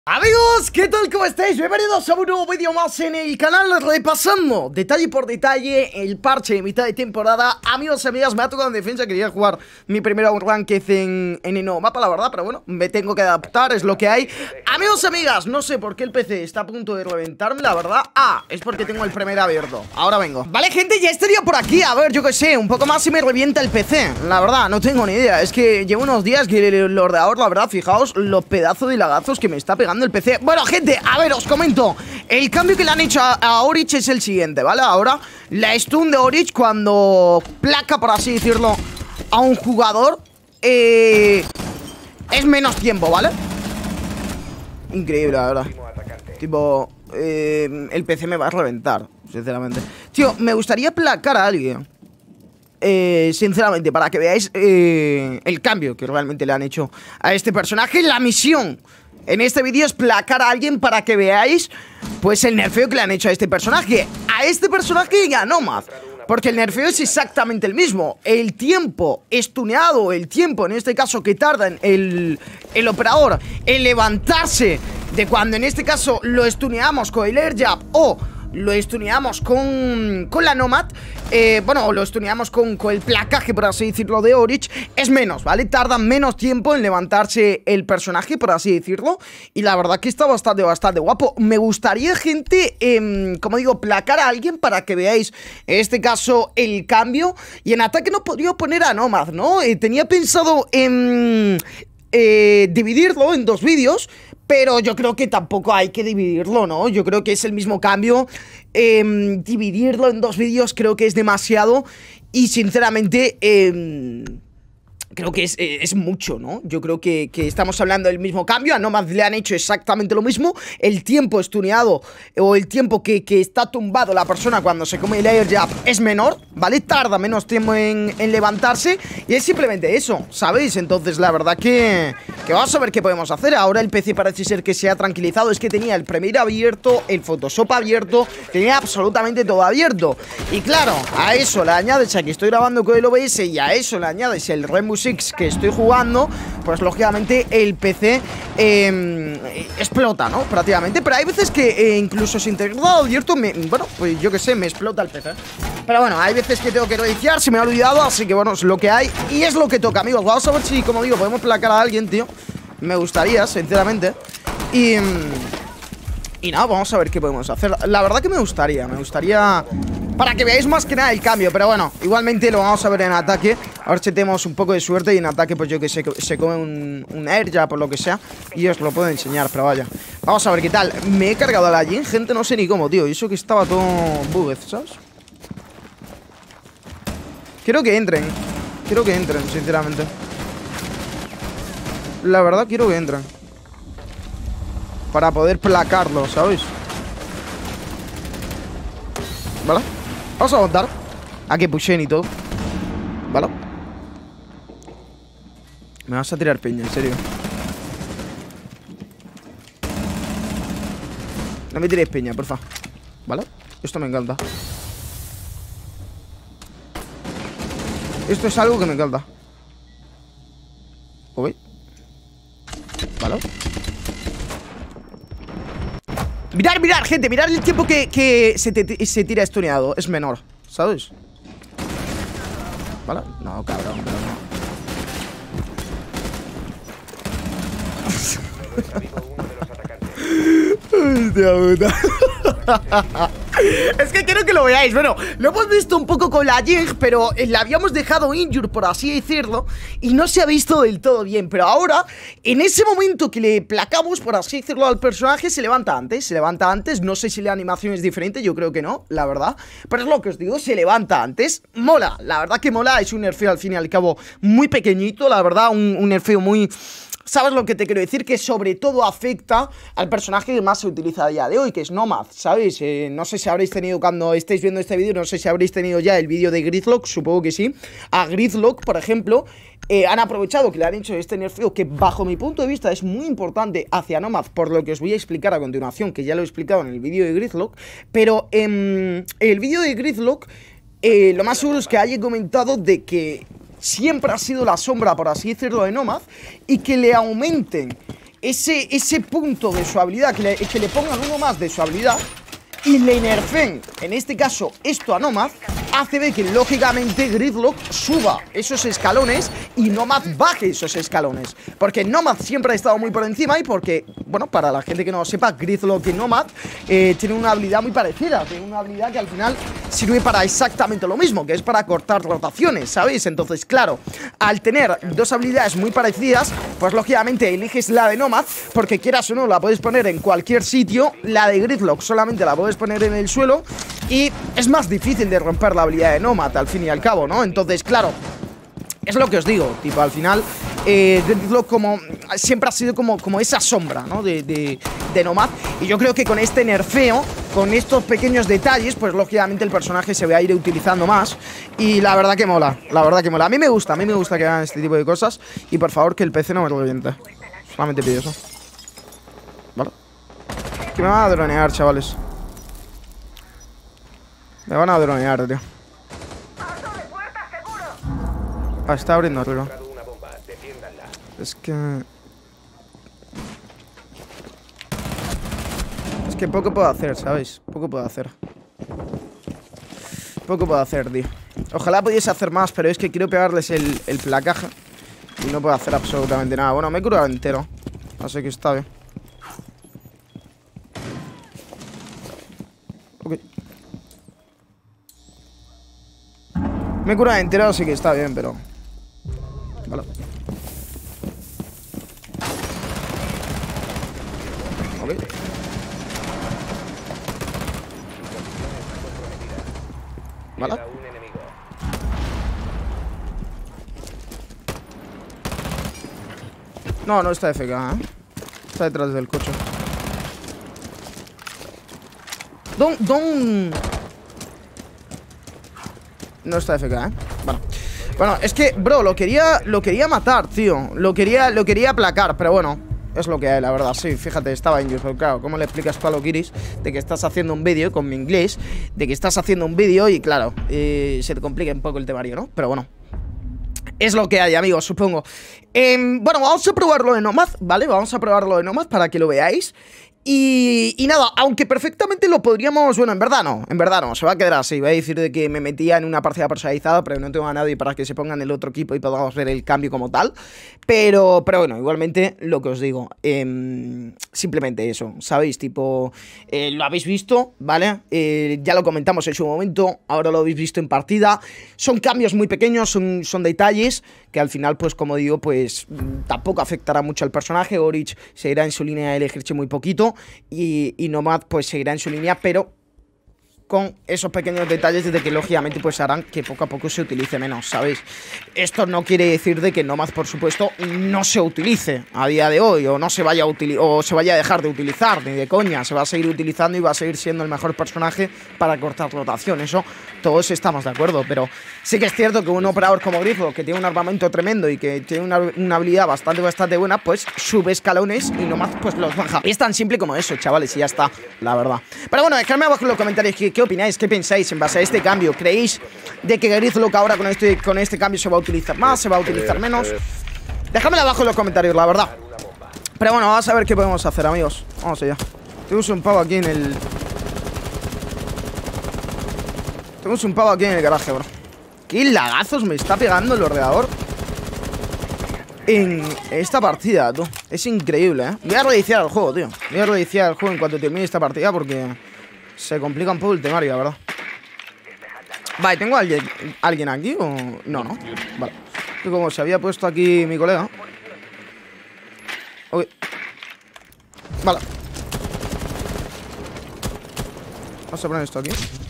Amigos, ¿qué tal? ¿Cómo estáis? Bienvenidos a un nuevo vídeo más en el canal, repasando detalle por detalle el parche de mitad de temporada. Amigos y amigas, me ha tocado en defensa, quería jugar mi primera ranked en el nuevo mapa, la verdad, pero bueno, me tengo que adaptar, es lo que hay. Amigos y amigas, no sé por qué el PC está a punto de reventarme, la verdad. Es porque tengo el primer abierto, ahora vengo. Vale, gente, ya estaría por aquí, a ver, yo qué sé, un poco más y me revienta el PC. La verdad, no tengo ni idea, es que llevo unos días que el ordenador, la verdad, fijaos los pedazos de lagazos que me está pegando el PC. Bueno, gente, a ver, os comento. El cambio que le han hecho a Orich es el siguiente, ¿vale? Ahora, la stun de Orich cuando placa, por así decirlo, a un jugador es menos tiempo, ¿vale? Increíble, la verdad. Tipo, el PC me va a reventar, sinceramente. Tío, me gustaría placar a alguien, sinceramente, para que veáis el cambio que realmente le han hecho a este personaje. La misión en este vídeo es placar a alguien para que veáis, pues, el nerfeo que le han hecho a este personaje. A este personaje y a Nomad, porque el nerfeo es exactamente el mismo. El tiempo estuneado, el tiempo, en este caso, que tarda en el operador en levantarse de cuando, en este caso, lo estuneamos con el air jab o lo estuneamos con la Nomad, bueno, lo estuneamos con el placaje, por así decirlo, de Orich, es menos, ¿vale? Tarda menos tiempo en levantarse el personaje, por así decirlo. Y la verdad que está bastante guapo. Me gustaría, gente, como digo, placar a alguien para que veáis, en este caso, el cambio. Y en ataque no podría poner a Nomad, ¿no? Tenía pensado en dividirlo en dos vídeos, pero yo creo que tampoco hay que dividirlo, ¿no? Yo creo que es el mismo cambio. Dividirlo en dos vídeos creo que es demasiado. Y sinceramente, creo que es mucho, ¿no? Yo creo que estamos hablando del mismo cambio. A Nomad le han hecho exactamente lo mismo. El tiempo estuneado o el tiempo que está tumbado la persona cuando se come el air jab es menor, ¿vale? Tarda menos tiempo en levantarse. Y es simplemente eso, ¿sabéis? Entonces la verdad que vamos a ver qué podemos hacer. Ahora el PC parece ser que se ha tranquilizado. Es que tenía el Premiere abierto, el Photoshop abierto, tenía absolutamente todo abierto. Y claro, a eso le añades a que estoy grabando con el OBS y a eso le añades el Rainbow Six que estoy jugando, pues lógicamente el PC explota, ¿no? Prácticamente. Pero hay veces que incluso sin tener dado abierto, bueno, pues yo que sé, me explota el PC. Pero bueno, hay veces que tengo que reiniciar, se me ha olvidado, así que bueno, es lo que hay y es lo que toca, amigos. Vamos a ver si, como digo, podemos placar a alguien, tío. Me gustaría, sinceramente. Y nada, vamos a ver qué podemos hacer. La verdad que me gustaría para que veáis más que nada el cambio. Pero bueno, igualmente lo vamos a ver en ataque. A ver si tenemos un poco de suerte y en ataque, pues yo que sé, se come un air ya por lo que sea. Y os lo puedo enseñar, pero vaya. Vamos a ver qué tal. Me he cargado a la Jin, gente, no sé ni cómo, tío. Y eso que estaba todo bugged, ¿sabes? Quiero que entren, sinceramente. La verdad quiero que entren para poder placarlo, ¿sabéis? ¿Vale? Vamos a aguantar a que pushen y todo, ¿vale? Me vas a tirar peña, en serio. No me tiréis peña, porfa. ¿Vale? Esto me encanta. Esto es algo que me encanta. Ok. ¿Vale? Mirad, gente, mirad el tiempo que se tira estuneado. Es menor, ¿sabes? ¿Vale? No, cabrón, pero no. Hostia puta. Es que quiero que lo veáis. Bueno, lo hemos visto un poco con la Jing, pero la habíamos dejado injured, por así decirlo, y no se ha visto del todo bien. Pero ahora, en ese momento que le placamos, por así decirlo, al personaje, se levanta antes. No sé si la animación es diferente, yo creo que no, la verdad. Pero es lo que os digo, se levanta antes. Mola, la verdad que mola. Es un nerfeo al fin y al cabo muy pequeñito, la verdad, un nerfeo muy... ¿Sabes lo que te quiero decir? Que sobre todo afecta al personaje que más se utiliza a día de hoy, que es Nomad, ¿sabéis? No sé si habréis tenido, cuando estéis viendo este vídeo, no sé si habréis tenido ya el vídeo de Gridlock, supongo que sí. A Gridlock, por ejemplo, han aprovechado que le han hecho este nerfeo, que bajo mi punto de vista es muy importante hacia Nomad, por lo que os voy a explicar a continuación, que ya lo he explicado en el vídeo de Gridlock. Pero en el vídeo de Gridlock, lo más seguro es que haya comentado de que siempre ha sido la sombra, por así decirlo, de Nomad, y que le aumenten ese punto de su habilidad, que le pongan uno más de su habilidad y le nerfen, en este caso, esto a Nomad, hace ver que lógicamente Gridlock suba esos escalones y Nomad baje esos escalones. Porque Nomad siempre ha estado muy por encima y porque, bueno, para la gente que no lo sepa, Gridlock y Nomad tienen una habilidad muy parecida. Tienen una habilidad que al final sirve para exactamente lo mismo, que es para cortar rotaciones, ¿sabéis? Entonces, claro, al tener dos habilidades muy parecidas, pues lógicamente eliges la de Nomad, porque quieras o no, la puedes poner en cualquier sitio. La de Gridlock solamente la puedes poner en el suelo y es más difícil de romper la habilidad de Nomad al fin y al cabo, ¿no? Entonces, claro, es lo que os digo, tipo, al final Gridlock como siempre ha sido como esa sombra, ¿no? De Nomad. Y yo creo que con este nerfeo, con estos pequeños detalles, pues lógicamente el personaje se va a ir utilizando más. Y la verdad que mola, la verdad que mola. A mí me gusta que hagan este tipo de cosas. Y por favor que el PC no me reviente. Solamente pido eso. Vale. Que me van a dronear, chavales. Me van a dronear, tío. Ah, está abriendo arriba. Es que poco puedo hacer, ¿sabéis? Poco puedo hacer. Poco puedo hacer, tío. Ojalá pudiese hacer más, pero es que quiero pegarles el placaje y no puedo hacer absolutamente nada. Bueno, me he curado entero, así que está bien. Ok. Me he curado entero, así que está bien, pero... Vale. Ok. Vale. No, no está FK, ¿eh? Está detrás del coche. No está FK, ¿eh? Vale. Bueno, es que, bro, lo quería matar, tío. Lo quería aplacar, pero bueno, es lo que hay, la verdad. Sí, fíjate, estaba en YouTube. Claro, ¿cómo le explicas tú a los Kiris de que estás haciendo un vídeo con mi inglés? De que estás haciendo un vídeo y, claro, se te complica un poco el temario, ¿no? Pero bueno, es lo que hay, amigos, supongo. Bueno, vamos a probarlo de Nomad, ¿vale? Vamos a probarlo de Nomad para que lo veáis. Y nada, aunque perfectamente lo podríamos... Bueno, en verdad no, se va a quedar así. Voy a decir de que me metía en una partida personalizada, pero no tengo a nadie para que se ponga en el otro equipo y podamos ver el cambio como tal. Pero bueno, igualmente lo que os digo, simplemente eso, ¿sabéis? Tipo, lo habéis visto, ¿vale? Ya lo comentamos en su momento, ahora lo habéis visto en partida. Son cambios muy pequeños, son detalles que al final, pues como digo, pues tampoco afectará mucho al personaje. Orich seguirá en su línea de elegirse muy poquito y Nomad pues seguirá en su línea, pero con esos pequeños detalles de que lógicamente pues harán que poco a poco se utilice menos, ¿sabéis? Esto no quiere decir de que Nomad, por supuesto, no se utilice a día de hoy o no se vaya a dejar de utilizar, ni de coña. Se va a seguir utilizando y va a seguir siendo el mejor personaje para cortar rotación. Eso todos estamos de acuerdo, pero sí que es cierto que un operador como Grifo, que tiene un armamento tremendo y que tiene una habilidad bastante buena, pues sube escalones y Nomad pues los baja. Es tan simple como eso, chavales, y ya está, la verdad. Pero bueno, dejadme abajo en los comentarios ¿qué opináis? ¿Qué pensáis en base a este cambio? ¿Creéis de que Gridlock ahora con este cambio se va a utilizar más? ¿Se va a utilizar menos? Dejadmelo abajo en los comentarios, la verdad. Pero bueno, vamos a ver qué podemos hacer, amigos. Vamos allá. Tenemos un pavo aquí en el... garaje, bro. ¿Qué lagazos me está pegando el ordenador en esta partida, tú? Es increíble, ¿eh? Voy a reiniciar el juego, tío. Voy a reiniciar el juego en cuanto termine esta partida porque... se complica un poco el temario, la verdad. Vale, ¿tengo alguien aquí o...? No, no. Vale. Que como se había puesto aquí mi colega. Ok. Vale. Vamos a poner esto aquí.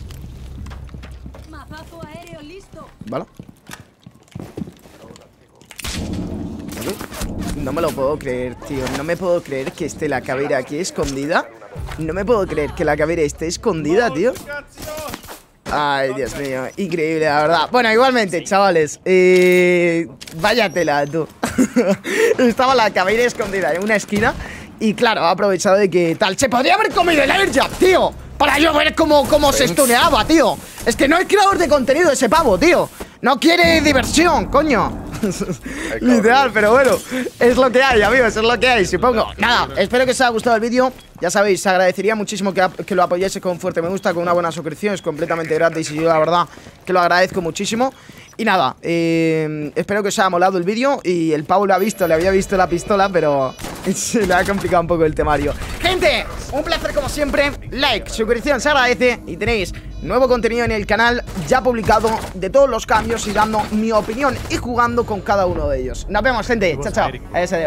Vale. Ok. No me lo puedo creer, tío. No me puedo creer que esté la caveira aquí escondida. No me puedo creer que la caveira esté escondida, tío. Ay, Dios mío, increíble, la verdad. Bueno, igualmente, chavales, vaya tela, tú. Estaba la caveira escondida en una esquina. Y claro, ha aprovechado de que tal. Se podría haber comido el airjab, tío, para yo ver cómo se stuneaba, tío. Es que no es creador de contenido ese pavo, tío. No quiere diversión, coño. Literal, pero bueno, es lo que hay, amigos, es lo que hay, supongo. Nada, espero que os haya gustado el vídeo. Ya sabéis, agradecería muchísimo que lo apoyéis con un fuerte me gusta, con una buena suscripción. Es completamente gratis y yo la verdad que lo agradezco muchísimo. Y nada, espero que os haya molado el vídeo. Y el Pau lo ha visto, le había visto la pistola, pero se le ha complicado un poco el temario. Gente, un placer como siempre. Like, suscripción se agradece. Y tenéis nuevo contenido en el canal ya publicado de todos los cambios y dando mi opinión y jugando con cada uno de ellos. Nos vemos, gente. Chao, chao. Adiós, adiós.